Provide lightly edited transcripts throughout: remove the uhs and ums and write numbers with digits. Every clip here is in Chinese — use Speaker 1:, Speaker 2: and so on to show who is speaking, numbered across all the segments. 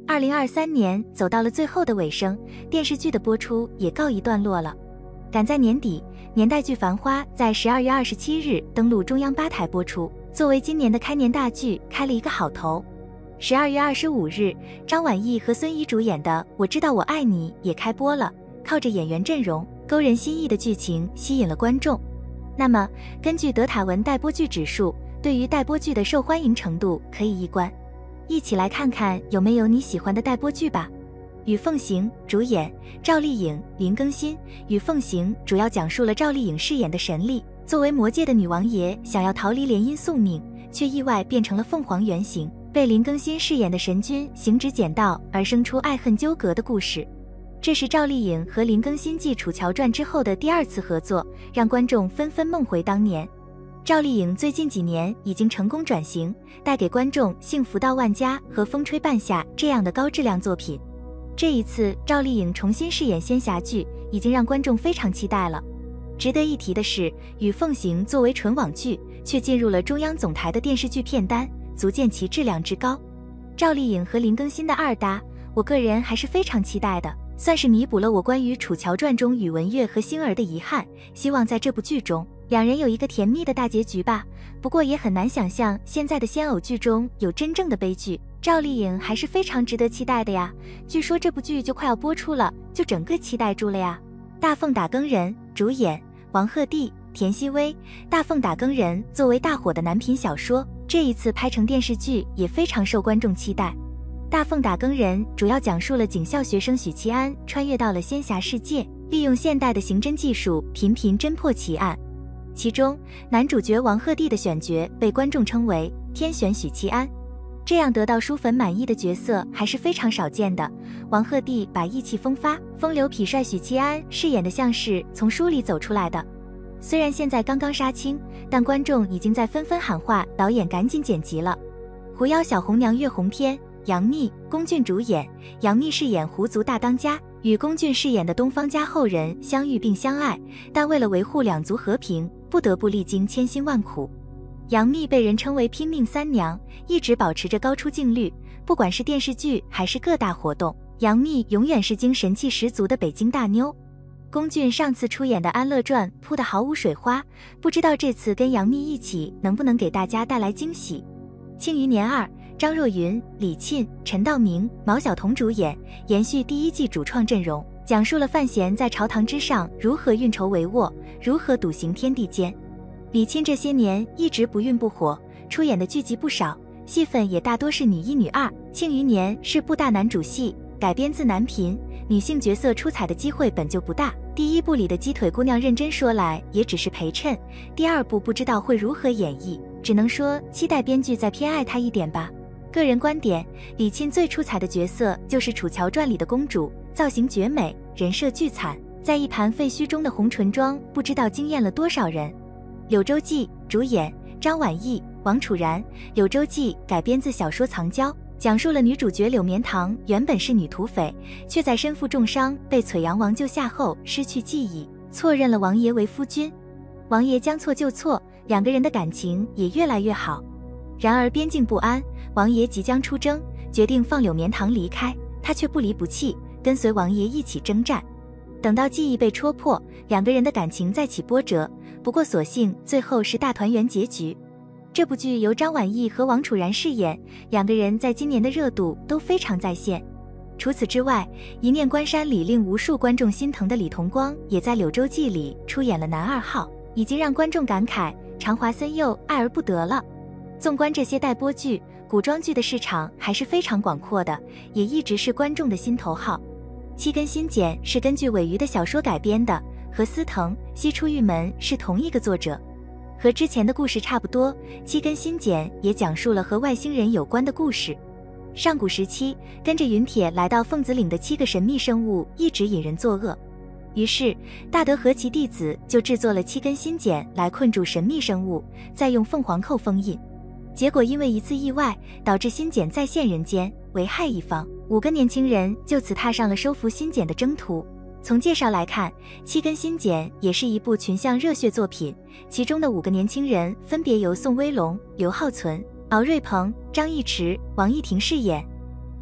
Speaker 1: 2023年走到了最后的尾声，电视剧的播出也告一段落了。赶在年底，年代剧《繁花》在12月27日登陆中央8台播出，作为今年的开年大剧开了一个好头。12月25日，张晚意和孙怡主演的《我知道我爱你》也开播了，靠着演员阵容、勾人心意的剧情吸引了观众。那么，根据德塔文待播剧指数，对于待播剧的受欢迎程度可以一观。一起来看看有没有你喜欢的待播剧吧。与凤行主演赵丽颖、林更新。与凤行主要讲述了赵丽颖饰演的神力作为魔界的女王爷，想要逃离联姻宿命，却意外变成了凤凰原型，被林更新饰演的神君行止捡到而生出爱恨纠葛的故事。这是赵丽颖和林更新继《楚乔传》之后的第2次合作，让观众纷纷梦回当年。赵丽颖最近几年已经成功转型，带给观众《幸福到万家》和《风吹半夏》这样的高质量作品。这一次赵丽颖重新饰演仙侠剧，已经让观众非常期待了。值得一提的是，与凤行作为纯网剧，却进入了中央总台的电视剧片单，足见其质量之高。赵丽颖和林更新的二搭，我个人还是非常期待的，算是弥补了我关于《楚乔传》中宇文玥和星儿的遗憾，希望在这部剧中两人有一个甜蜜的大结局吧。不过也很难想象现在的仙偶剧中有真正的悲剧，赵丽颖还是非常值得期待的呀。据说这部剧就快要播出了，就整个期待住了呀。大凤打更人主演王鹤棣、田曦薇。大凤打更人作为大火的男频小说，这一次拍成电视剧也非常受观众期待。大凤打更人主要讲述了警校学生许七安穿越到了仙侠世界，利用现代的刑侦技术频频侦破奇案。其中男主角王鹤棣的选角被观众称为天选许七安，这样得到书粉满意的角色还是非常少见的。王鹤棣把意气风发、风流痞帅许七安饰演的像是从书里走出来的。虽然现在刚刚杀青，但观众已经在纷纷喊话导演赶紧剪辑了。狐妖小红娘月红篇，杨幂、龚俊主演。杨幂饰演狐族大当家，与龚俊饰演的东方家后人相遇并相爱，但为了维护两族和平，不得不历经千辛万苦。杨幂被人称为拼命三娘，一直保持着高出镜率，不管是电视剧还是各大活动，杨幂永远是精神气十足的北京大妞。龚俊上次出演的《安乐传》扑得毫无水花，不知道这次跟杨幂一起能不能给大家带来惊喜。庆余年2，张若昀、李沁、陈道明、毛晓彤主演，延续第1季主创阵容，讲述了范闲在朝堂之上如何运筹帷幄，如何笃行天地间。李沁这些年一直不愠不火，出演的剧集不少，戏份也大多是女一女二。庆余年是部大男主戏，改编自男频，女性角色出彩的机会本就不大。第1部里的鸡腿姑娘认真说来也只是陪衬，第2部不知道会如何演绎，只能说期待编剧再偏爱她一点吧。个人观点，李沁最出彩的角色就是《楚乔传》里的公主，造型绝美，人设巨惨，在一盘废墟中的红唇妆不知道惊艳了多少人。柳州记主演张晚意、王楚然。柳州记改编自小说《藏娇》，讲述了女主角柳绵堂原本是女土匪，却在身负重伤被璀阳王救下后失去记忆，错认了王爷为夫君。王爷将错就错，两个人的感情也越来越好。然而边境不安，王爷即将出征，决定放柳绵堂离开，他却不离不弃，跟随王爷一起征战。等到记忆被戳破，两个人的感情再起波折，不过所幸最后是大团圆结局。这部剧由张晚意和王楚然饰演，两个人在今年的热度都非常在线。除此之外，一念关山里令无数观众心疼的李同光也在柳州记里出演了男2号，已经让观众感慨长华森佑爱而不得了。纵观这些待播剧，古装剧的市场还是非常广阔的，也一直是观众的心头好。七根新简是根据尾鱼的小说改编的，和司藤、西出玉门是同一个作者。和之前的故事差不多，七根新简也讲述了和外星人有关的故事。上古时期，跟着云铁来到凤子岭的7个神秘生物一直引人作恶，于是大德和其弟子就制作了7根新简来困住神秘生物，再用凤凰扣封印。结果因为一次意外，导致新简再现人间，危害一方，5个年轻人就此踏上了收服新简的征途。从介绍来看，7根新简也是一部群像热血作品，其中的5个年轻人分别由宋威龙、刘浩存、敖瑞鹏、张逸驰、王艺婷饰演。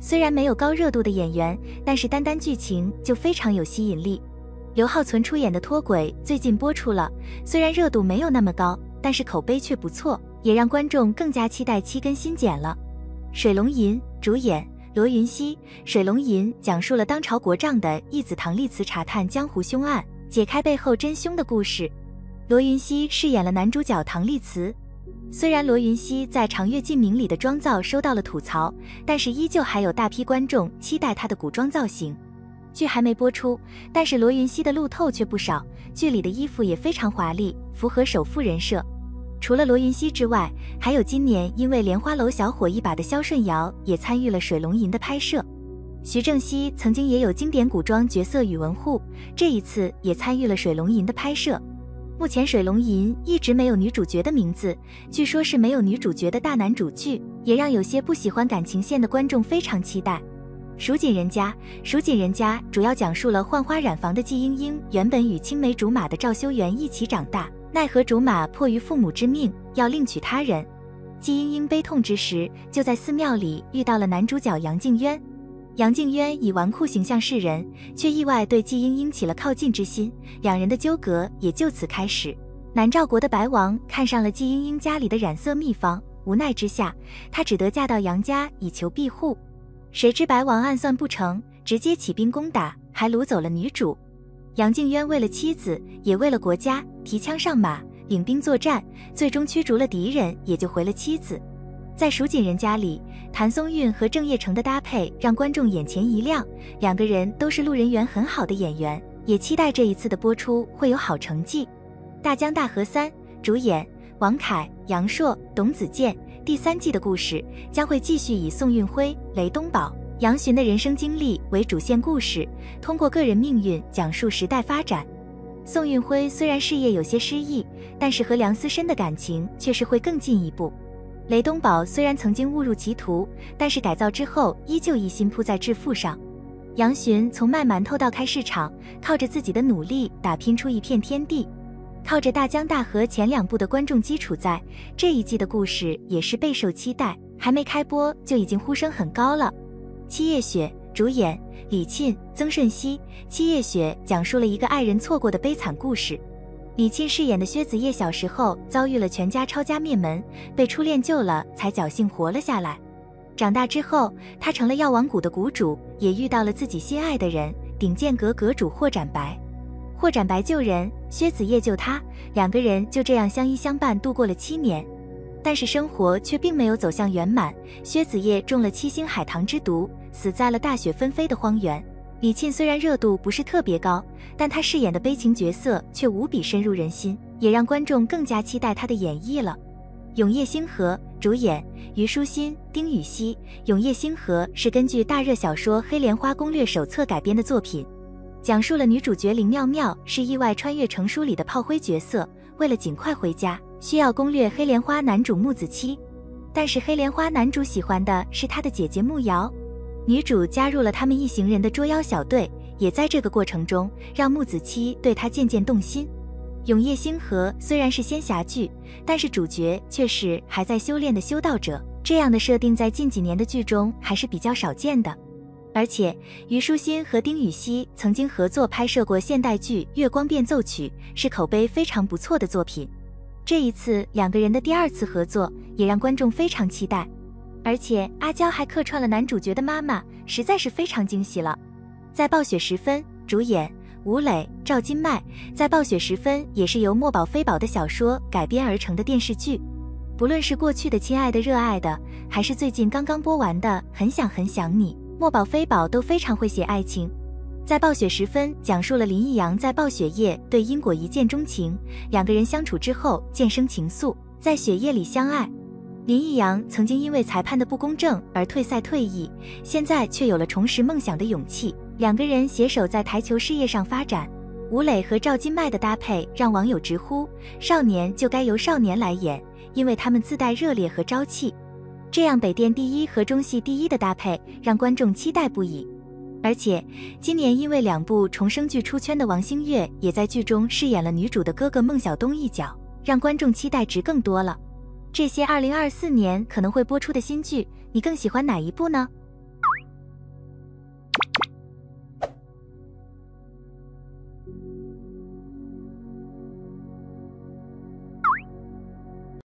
Speaker 1: 虽然没有高热度的演员，但是单单剧情就非常有吸引力。刘浩存出演的《脱轨》最近播出了，虽然热度没有那么高，但是口碑却不错，也让观众更加期待7更新剪了。水龙吟主演罗云熙，水龙吟讲述了当朝国丈的义子唐立慈查探江湖凶案，解开背后真凶的故事。罗云熙饰演了男主角唐立慈。虽然罗云熙在《长月烬明》里的妆造收到了吐槽，但是依旧还有大批观众期待他的古装造型。剧还没播出，但是罗云熙的路透却不少，剧里的衣服也非常华丽，符合首富人设。除了罗云熙之外，还有今年因为《莲花楼》小火一把的肖顺尧也参与了水龙吟的拍摄。徐正熙曾经也有经典古装角色宇文护，这一次也参与了水龙吟的拍摄。目前水龙吟一直没有女主角的名字，据说是没有女主角的大男主剧，也让有些不喜欢感情线的观众非常期待。蜀锦人家主要讲述了浣花染房的季莺莺原本与青梅竹马的赵修缘一起长大，奈何竹马迫于父母之命要另娶他人。季莺莺悲痛之时，就在寺庙里遇到了男主角杨靖渊。杨靖渊以纨绔形象示人，却意外对季莺莺起了靠近之心，两人的纠葛也就此开始。南诏国的白王看上了季莺莺家里的染色秘方，无奈之下，他只得嫁到杨家以求庇护。谁知白王暗算不成，直接起兵攻打，还掳走了女主。杨靖渊为了妻子，也为了国家，提枪上马，领兵作战，最终驱逐了敌人，也救回了妻子。在蜀锦人家里，谭松韵和郑业成的搭配让观众眼前一亮，两个人都是路人缘很好的演员，也期待这一次的播出会有好成绩。大江大河3主演王凯、杨烁、董子健，第3季的故事将会继续以宋运辉、雷东宝、杨巡的人生经历为主线故事，通过个人命运讲述时代发展。宋运辉虽然事业有些失意，但是和梁思申的感情却是会更进一步。雷东宝虽然曾经误入歧途，但是改造之后依旧一心扑在致富上。杨巡从卖馒头到开市场，靠着自己的努力打拼出一片天地。靠着大江大河前2部的观众基础在，这一季的故事也是备受期待，还没开播就已经呼声很高了。七夜雪主演李沁、曾舜晞。七夜雪讲述了一个爱人错过的悲惨故事。李沁饰演的薛子叶小时候遭遇了全家抄家灭门，被初恋救了，才侥幸活了下来。长大之后，他成了药王谷的谷主，也遇到了自己心爱的人，鼎剑阁阁主霍展白。霍展白救人，薛子叶救他，两个人就这样相依相伴度过了7年。但是生活却并没有走向圆满，薛子叶中了7星海棠之毒，死在了大雪纷飞的荒原。李沁虽然热度不是特别高，但他饰演的悲情角色却无比深入人心，也让观众更加期待他的演绎了。永夜星河主演虞书欣、丁禹兮。永夜星河是根据大热小说《黑莲花攻略手册》改编的作品，讲述了女主角林妙妙是意外穿越成书里的炮灰角色，为了尽快回家，需要攻略黑莲花男主木子期。但是黑莲花男主喜欢的是他的姐姐慕瑶，女主加入了他们一行人的捉妖小队，也在这个过程中让木子期对他渐渐动心。永夜星河虽然是仙侠剧，但是主角却是还在修炼的修道者，这样的设定在近几年的剧中还是比较少见的。而且虞书欣和丁禹兮曾经合作拍摄过现代剧《月光变奏曲》，是口碑非常不错的作品。这一次两个人的第2次合作，也让观众非常期待。而且阿娇还客串了男主角的妈妈，实在是非常惊喜了。在暴雪时分主演吴磊、赵今麦。在暴雪时分也是由墨宝非宝的小说改编而成的电视剧，不论是过去的亲爱的热爱的，还是最近刚刚播完的很想很想你，墨宝非宝都非常会写爱情。在暴雪时分讲述了林逸阳在暴雪夜对因果一见钟情，两个人相处之后渐生情愫，在雪夜里相爱。林逸阳曾经因为裁判的不公正而退赛退役，现在却有了重拾梦想的勇气，两个人携手在台球事业上发展。吴磊和赵今麦的搭配让网友直呼少年就该由少年来演，因为他们自带热烈和朝气。这样北电第1和中戏第1的搭配让观众期待不已。而且今年因为2部重生剧出圈的王星越也在剧中饰演了女主的哥哥孟小冬一角，让观众期待值更多了。这些2024年可能会播出的新剧，你更喜欢哪一部呢？